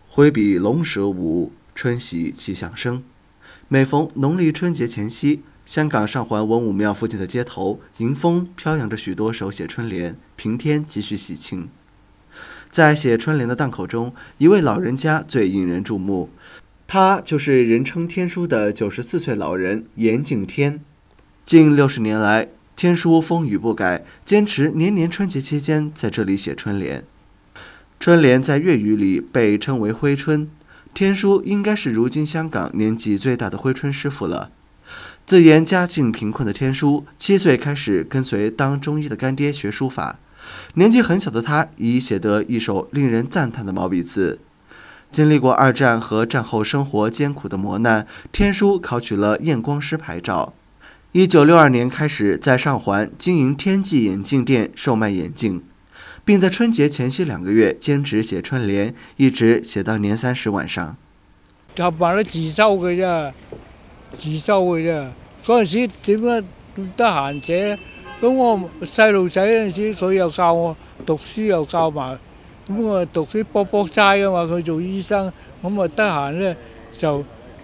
挥笔龙蛇舞，春喜气象生。每逢农历春节前夕，香港上环文武庙附近的街头，迎风飘扬着许多手写春联，平添几许喜庆。在写春联的档口中，一位老人家最引人注目，他就是人称天书的94岁老人严敬天。近60年来，天书风雨不改，坚持年年春节期间在这里写春联。春联在粤语里被称为挥春，天书应该是如今香港年纪最大的挥春师傅了。自言家境贫困的天书，7岁开始跟随当中医的干爹学书法，年纪很小的他已写得一手令人赞叹的毛笔字。经历过2战和战后生活艰苦的磨难，天书考取了验光师牌照。1962年开始在上环经营天际眼镜店售卖眼镜，并在春节前夕2个月兼職寫春聯，一直寫到年30晚上。 合埋都自修嘅啫，自修嘅啫。嗰陣時點解得閒寫？咁我細路仔嗰陣時，佢又教我讀書，又教埋。咁我讀啲卜卜齋啊嘛，佢做醫生，咁啊得閒咧就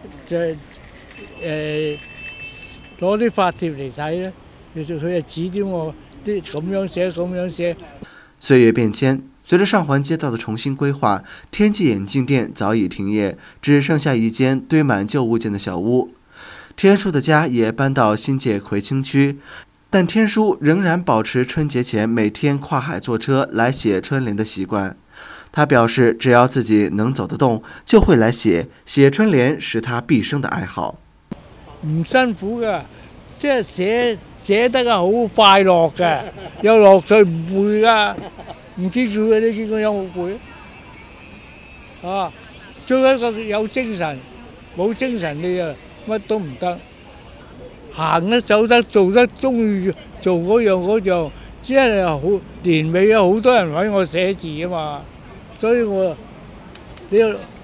攞啲法帖嚟睇咧，佢就指點我啲咁樣寫，咁樣寫。 岁月变迁，随着上环街道的重新规划，天际眼镜店早已停业，只剩下一间堆满旧物件的小屋。天书的家也搬到新界葵青区，但天书仍然保持春节前每天跨海坐车来写春联的习惯。他表示，只要自己能走得动，就会来写。写春联是他毕生的愛好。 唔辛苦㗎，即係寫得好快樂嘅，有樂趣唔攰㗎，唔知叫嘅你見佢有冇攰啊？最緊要有精神，冇精神你啊乜都唔得。行得走得做得中意做嗰樣，即係好年尾有好多人揾我寫字啊嘛，所以你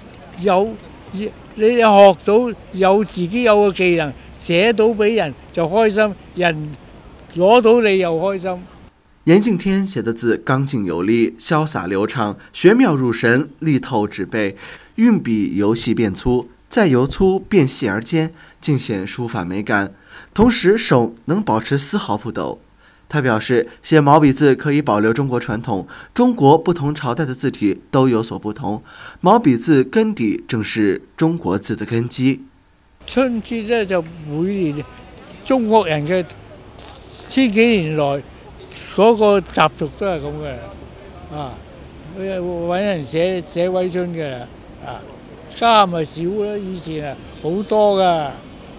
學到有自己有個技能，寫到俾人就開心，人攞到你又開心。 严敬天写的字刚劲有力，潇洒流畅，玄妙入神，力透纸背，运笔由细变粗，再由粗变细而尖，尽显书法美感。同时手能保持丝毫不抖。他表示，写毛笔字可以保留中国传统，中国不同朝代的字体都有所不同，毛筆字根底正是中國字的根基。 春節咧就每年中國人嘅千幾年來嗰個習俗都係咁嘅，啊，揾人寫揮春嘅，啊，家咪少啦，以前啊好多噶，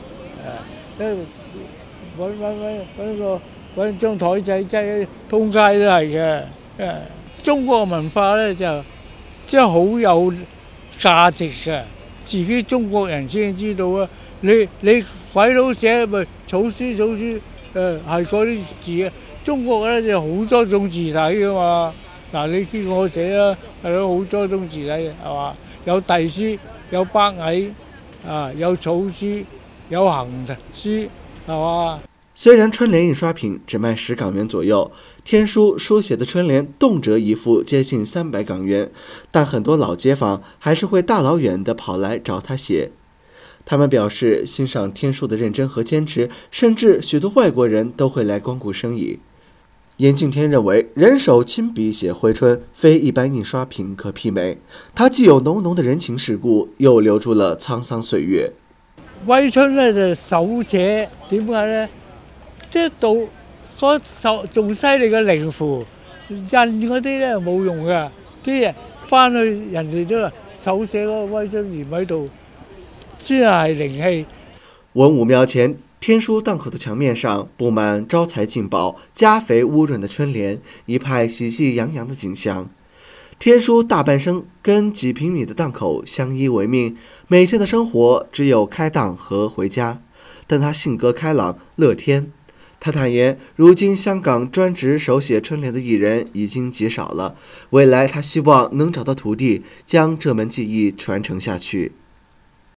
揾張台仔擠，通街都係嘅。中國文化咧就即係好有價值嘅，自己中國人先知道啊！你鬼佬寫咪草書，係嗰啲字啊！中國咧就好多種字體噶嘛。嗱，你見我寫啦，係咯，好多種字體嘅，係嘛？有隸書，有北蟻，啊，有草書，有行書，係嘛？ 虽然春联印刷品只卖10港元左右，天书书写的春联动辄一副接近300港元，但很多老街坊还是会大老远地跑来找他写。他们表示欣赏天书的认真和坚持，甚至许多外国人都会来光顾生意。严敬天认为，人手亲笔写挥春，非一般印刷品可媲美。它既有濃濃的人情世故，又留住了滄桑歲月。 揮春咧就手寫，點解咧？即係到嗰手仲犀利嘅靈符，印嗰啲咧冇用㗎，啲人翻去人哋都話手寫嗰個揮春粘喺度，先係靈氣。 文武廟前天書檔口的牆面上佈滿招財進寶、家肥屋潤的春聯，一派喜氣洋洋的景象。天書大半生跟幾平米的檔口相依為命，每天的生活只有開檔和回家。但他性格開朗樂天。他坦言，如今香港專職手寫春聯的藝人已經極少了，未來他希望能找到徒弟，將這門技藝傳承下去。